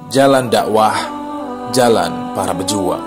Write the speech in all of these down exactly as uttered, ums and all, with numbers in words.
Jalan dakwah, jalan para pejuang.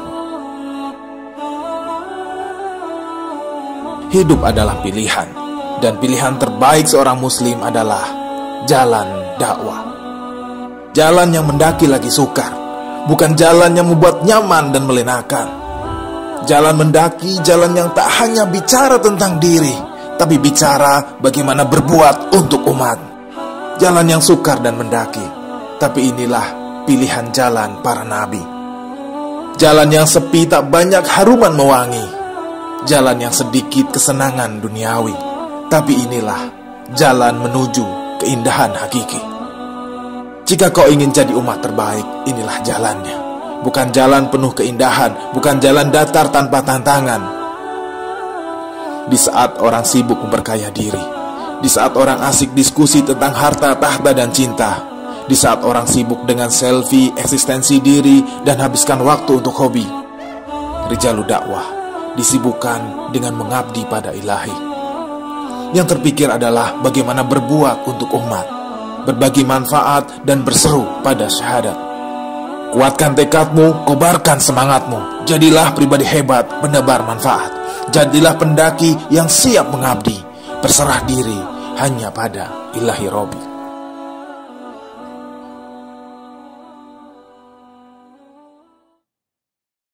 Hidup adalah pilihan, dan pilihan terbaik seorang muslim adalah jalan dakwah. Jalan yang mendaki lagi sukar, bukan jalan yang membuat nyaman dan melenakan. Jalan mendaki, jalan yang tak hanya bicara tentang diri, tapi bicara bagaimana berbuat untuk umat. Jalan yang sukar dan mendaki, tapi inilah pilihan jalan para nabi. Jalan yang sepi tak banyak haruman mewangi, jalan yang sedikit kesenangan duniawi, tapi inilah jalan menuju keindahan hakiki. Jika kau ingin jadi umat terbaik, inilah jalannya. Bukan jalan penuh keindahan, bukan jalan datar tanpa tantangan. Di saat orang sibuk memperkaya diri, di saat orang asik diskusi tentang harta, tahta, dan cinta, di saat orang sibuk dengan selfie, eksistensi diri, dan habiskan waktu untuk hobi, Rijalud dakwah disibukkan dengan mengabdi pada ilahi. Yang terpikir adalah bagaimana berbuat untuk umat, berbagi manfaat, dan berseru pada syahadat. Kuatkan tekadmu, kobarkan semangatmu. Jadilah pribadi hebat, penebar manfaat. Jadilah pendaki yang siap mengabdi, berserah diri hanya pada ilahi Robi.